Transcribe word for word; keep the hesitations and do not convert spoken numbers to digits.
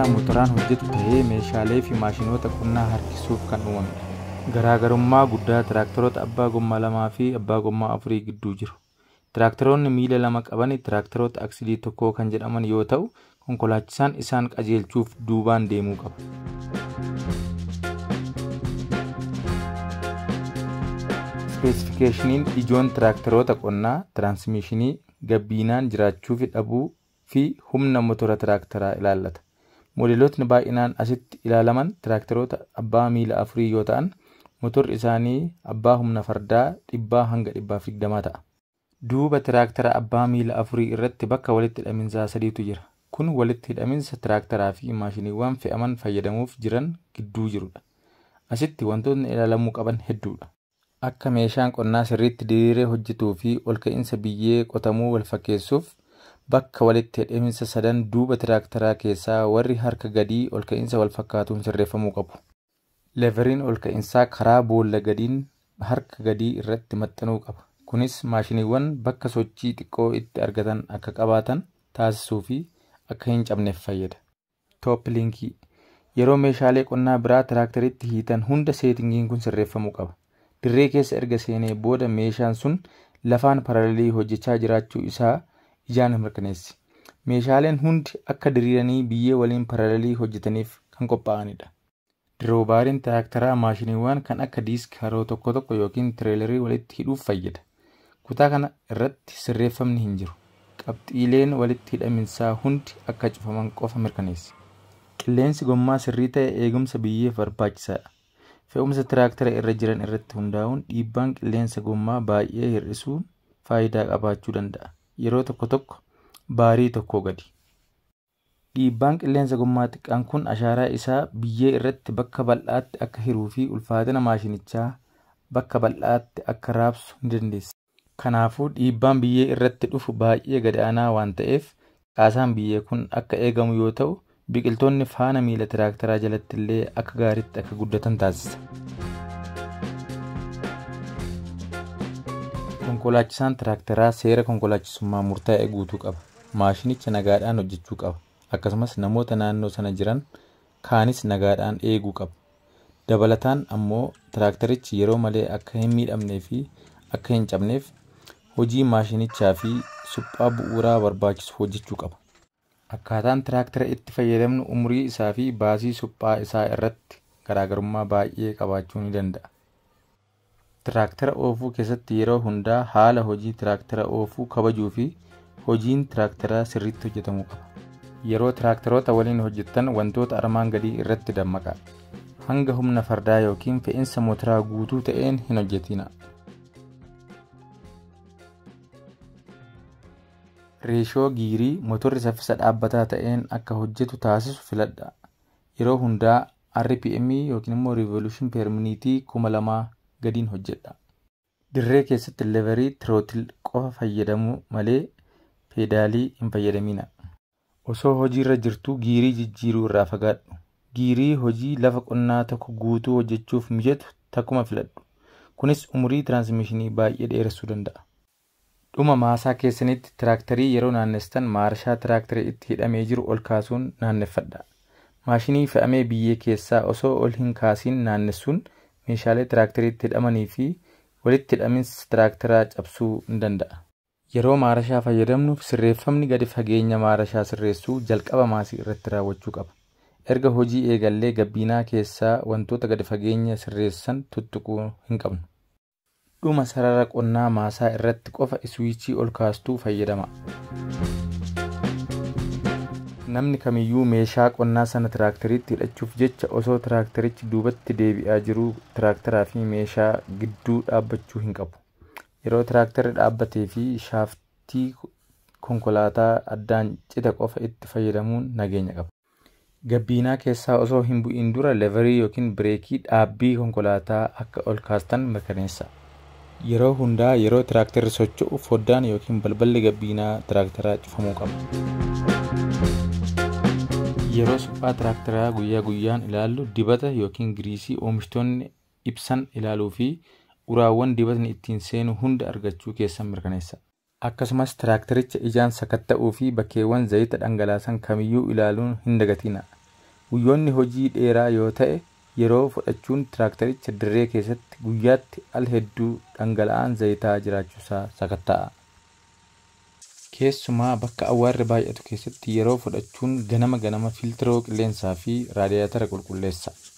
motoraan hojjetu ta'ee meeshaalee fi maashinoota qonnaa harkisuuf kan uumamedha. Garaagarummaa guddaa tiraaktaroota abbaa gommaa lamaa fi abbaa gommaa afurii gidduu jiru. Tiraaktaroonni miila lama qaban tiraaktaroota aksilii tokkoo kan jedhaman yoo ta'u, konkolaachisaan isaan qajeelchuuf duubaan deemuu qaba. Speesifikeeshiniin ijoon tiraaktaroota qonnaa tiraansimiishinii, gabbiinaan jiraachuu fi dhabuu fi humna motora tiraaktaraa ilaallata. Moodelootni baay'inaan asitti ilaalaman tiraaktaroota abbaa miila afurii yoo ta'an, motorri isaanii abbaa humna fardaa dhibbaa hanga dhibbaaf digdamaa ta'a. Duuba tiraaktara abbaa miila afurii irratti bakka walitti hidhaminsaa sadiitu jira. Kun walitti hidhaminsa tiraaktaraa fi maashiniiwwan fe'aman fayyadamuuf jiran gidduu jirudha. Asitti wantoonni ilaalamuu qaban hedduudha. Akka meeshaan qonnaa sirriitti diriiree hojjetuu fi ol ka'iinsa biyyee qotamuu wal fakkeessuuf bakka walitti hidhaminsa sadan duuba tiraaktaraa keessaa warri harka gadii ol ka'iinsa wal fakkaatuun sirreeffamuu qabu. Leeveriin ol ka'iinsaa karaa boolla gadiin harka gadii irratti maxxanuu qaba. Kunis maashiniiwwan bakka sochii xiqqoo itti argatan akka qabaatan taasisuu fi akka hin cabneef fayyada. Tooppiliinkii yeroo meeshaalee qonnaa biraa tiraakteriitti hiitan hunda seetingiin kun sirreeffamuu qaba. Dirree keessa erga seenee booda meeshaan sun lafaan paralelii hojjechaa jiraachuu isaa ijaan mirkaneessi. Meeshaaleen hundi akka diriiranii biyyee waliin paralelii hojjetaniif kan qophaa'anidha. Diroobaariin tiraaktaraa maashiniiwwan kan akka diiskii haroo tokko tokko yookiin tireelerii walitti hidhuuf fayyada. Kutaa kana irratti sirreeffamni hin jiru. Qabxiileen walitti hidhaminsaa hundi akka cufaman qofa mirkaneessi. Qilleensi gommaa sirrii ta'e eegumsa biyyeef barbaachisaadha. Fe'umsa tiraaktara irra jiran irratti hundaa'uun dhiibbaan qilleensa gommaa baay'ee hir'isuun faayidaa qabaachuu danda'a. Yeroo tokko tokko baarii tokko gadi. Dhiibbaan qilleensa gommaa xiqqaan kun ashaaraa isaa biyyee irratti bakka bal'aatti akka hiruu fi ulfaatina maashinichaa bakka bal'aatti akka raabsu ni dandeessa. Kanaafuu dhiibbaan biyyee irratti dhufu baay'ee gadaanaa waan ta'eef caasaan biyyee kun akka eegamu yoo ta'u, biqiltoonni faana miila tiraaktaraa jalatti illee akka gaariitti akka guddatan taasisa. Konkolaachisaan tiraaktaraa seera konkolaachisummaa murtaa'e guutuu qaba. Maashinicha nagaadhaan hojjechuu qaba. Akkasumas namoota naannoo sana jiran kaanis nagaadhaan eeguu qaba. Dabalataan ammoo tiraaktarichi yeroo malee akka hin miidhamnee fi akka hin cabneef hojii maashinichaa fi suphaa bu'uuraa barbaachisu hojjechuu qaba. Akkaataan tiraaktara itti fayyadamnu umurii isaa fi baasii suphaa isaa irratti garaagarummaa baay'ee qabaachuu ni danda'a. Tiraaktara oofuu keessatti yeroo hundaa haala hojii tiraaktara oofuu kabajuu fi hojiin tiraaktaraa sirriitti hojjetamuu qaba. Yeroo tiraaktaroota waliin hojjettan wantoota armaan gadii irratti dammaqaa. Hanga humna fardaa yookiin fe'insa motoraa guutuu ta'een hin hojjetina. Reeshoo giirii motorri saffisa dhaabbataa ta'een akka hojjetu taasisu filadha. Yeroo hundaa R P M yookiin immoo Revolution per Minute kuma lamaa gadiin hojjedha. Dirree keessatti leverii tirootil qofa fayyadamuu malee peedaalii hin fayyadamina. Osoo hojiirra jirtuu giirii jijjiiruu irraa fagaadhu. Giirii hojii lafa qonnaa tokko guutuu hojjechuuf mijatu takkuma filadhu. Kunis umurii tiraansimiishinii baay'ee dheeressuu danda'a. Dhuma maasaa keessanitti tiraaktarii yeroo naannestan maarshaa tiraaktarii itti hidhamee jiru ol kaasuun naanneffadha. Maashinii fe'amee biyyee keessaa osoo ol hin kaasiin naannessuun meeshaalee tiraakteriitti hidhamanii fi walitti hidhaminsa tiraaktaraa cabsuu ni danda'a. Yeroo maarashaa fayyadamnuuf sirreeffamni gadi fageenya maarashaa sirreessuu jalqaba maasii irratti raawwachuu qaba. Erga hojii eegallee gabbiinaa keessaa wantoota gadi fageenya sirreessan tuttuquu hin qabnu. Dhuma sarara qonnaa maasaa irratti qofa iswiichii ol kaastuu fayyadama. Namni kamiyyuu meeshaa qonnaa sana tiraakteriitti hidhachuuf jecha osoo tiraakterichi duubatti deebi'aa jiruu tiraaktaraa fi meeshaa gidduu dhaabbachuu hin qabu. Yeroo tiraaktarri dhaabbatee fi shaaftii konkolaataa addaan cite qofa itti fayyadamuun nageenya qaba. Gabbiinaa keessaa osoo hin bu'in dura leverii yookiin bireekii dhaabbii konkolaataa akka ol kaastan mirkaneessa. Yeroo hundaa yeroo tiraaktarri socho'u foddaan yookiin balballi gabbiinaa tiraaktaraa cufamuu qaba. Yeroo suphaa tiraaktaraa guyyaa guyyaan ilaallu dibata yookiin giriisii oomishtoonni ibsan ilaaluu fi uraawwan dibatni ittiin seenu hunda argachuu keessan mirkaneessa. Akkasumas tiraaktericha ijaan sakatta'uu fi bakkeewwan zayita dhangalaasan kamiyyuu ilaaluun hin dagatina. Guyyoonni hojii dheeraa yoo ta'e yeroo fudhachuun tiraaktericha dirree keessatti guyyaatti al hedduu dhangala'aan zayitaa jiraachuusaa sakatta'a. Keessumaa bakka awwaarri baay'atu keessatti yeroo fudhachuun ganama ganama filtiroo qilleensaa fi raadiyaatara qulqulleessa.